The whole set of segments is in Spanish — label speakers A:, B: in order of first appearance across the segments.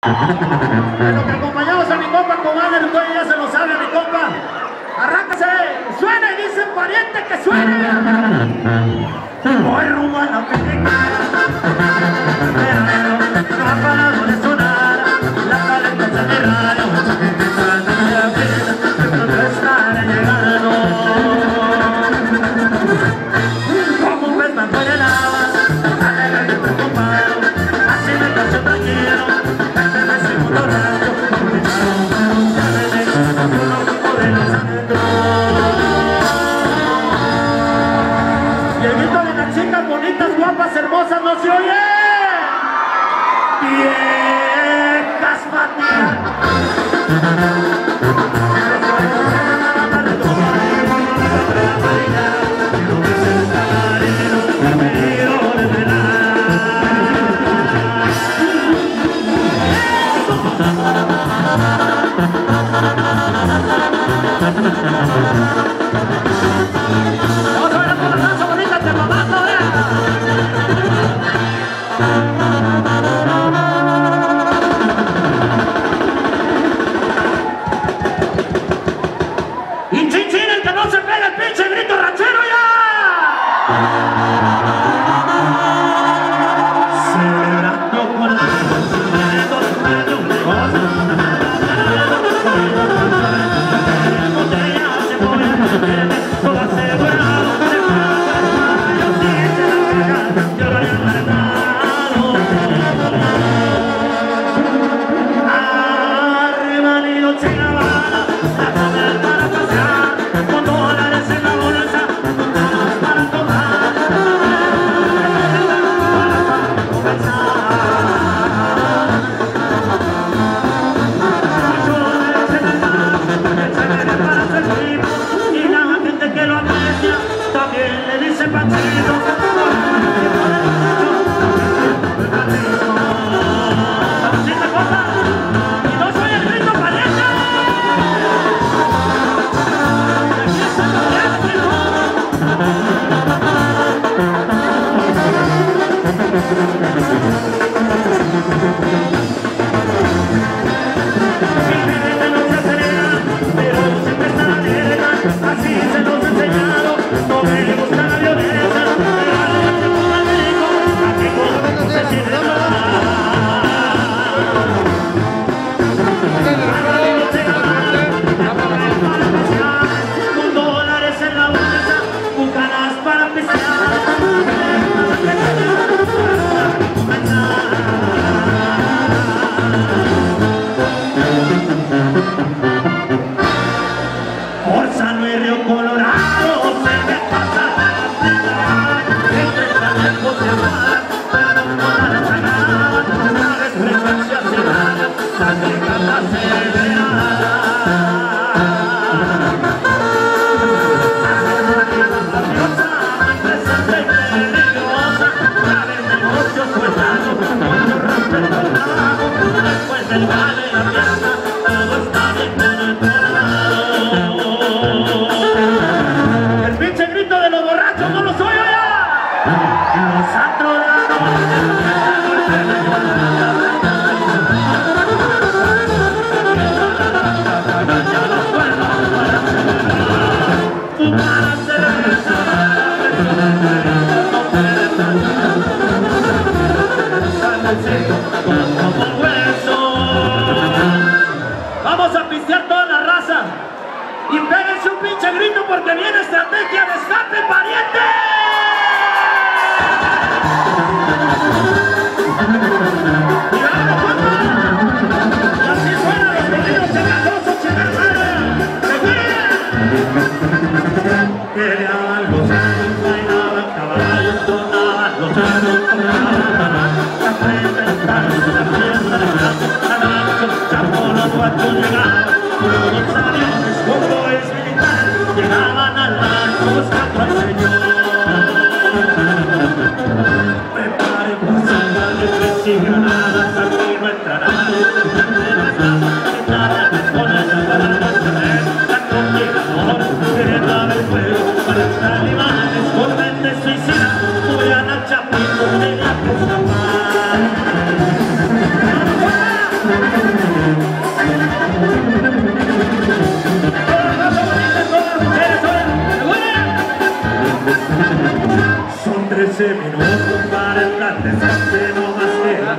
A: En lo que acompañamos a mi compa Commander, usted ya se lo sabe, mi compa. Arráncase, suena y dice pariente que suena. Voy rumbo a la película, pero no ha parado de sonar la calentura de radio. No estaré llegando como un pez bajo el agua, alegre y preocupado, así me cacho tranquilo. Y el grito de las chicas bonitas, guapas, hermosas, no se oye. Viejas patías. Vamos a ver la danza bonita de mamá, y chin chin, el que no se pega el pinche grito ranchero ya. Celebrando con la vamos a pistear toda la raza y péguense un pinche grito porque viene estrategia de escape, pariente. Y así suenan los corridos cegadosos, peleaban los años, bailaban caballos, tomaban los años, la frente, el talón, la fiesta, los chapolos, llegaban, los aviones, convoyes militares, llegaban al rancho buscando al Señor. 15 minutos para el plan de suerte, no más queda.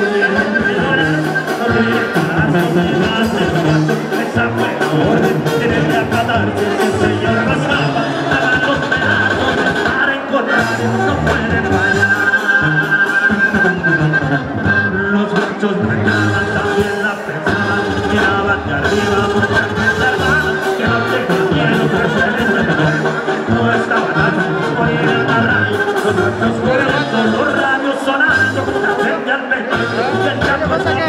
A: No regresarás con mi más de cuarto. Esa fue la orden, tienen que acatarse. Si el señor pasaba, hagan los pedazos de estar en contrario, no pueden fallar. Los machos brincaban, también la pensaban, miraban de arriba, muchas reservadas, que no tengan miedo, que se les mejor. No estaban altos, oían la radio, los machos corriendo, los radios sonando, la gente al pendiente, y el campo está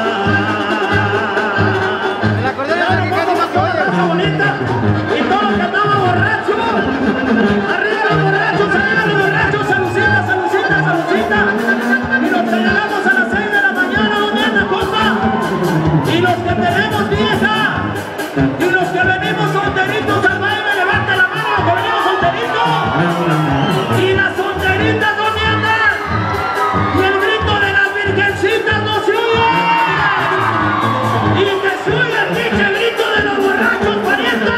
A: bonita, y todo que andaba borracho, arriba los borrachos, salucita, salucita, salucita, y nos señalamos a las 6 de la mañana, ¿dónde anda, compa? Y los que tenemos vieja, y los que venimos solteritos al baile, levanta la mano, los que venimos solteritos, y las solteritas, ¿dónde andan? Y el grito de las virgencitas no se oye, y que se oye el pinche grito de los borrachos, parientes.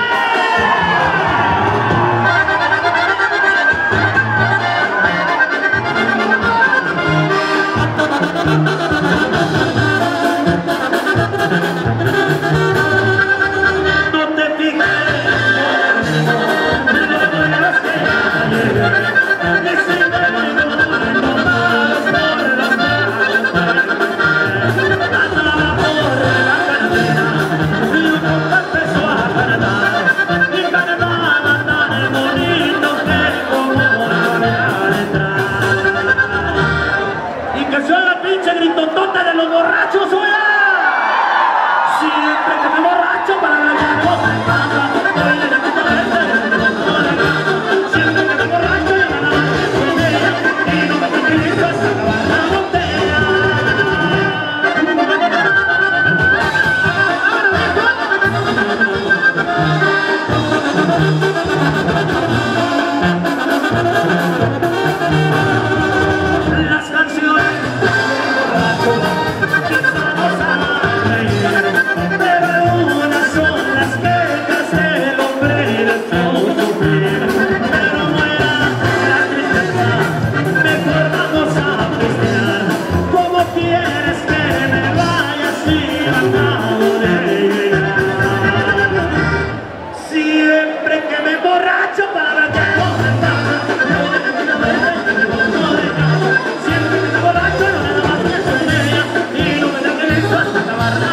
A: No te fijes, y que soy la pinche gritotota de los borrachos, oiga. Siempre que me borracho para la vida no se pasa. Siempre que me borracho ya nada más que soy de ella, y no me tranquilizo hasta acabar la botella. Las canciones borrachos a reír, pero unas son las quejas del hombre del sufrir. Pero muera la tristeza, mejor vamos a pistear. ¿Cómo quieres que me vaya si acabo de llegar? Siempre que me emborracho para que no se pasa, siempre que me borracho no me da más que soy de ella, y no me tranquilizo hasta acabar la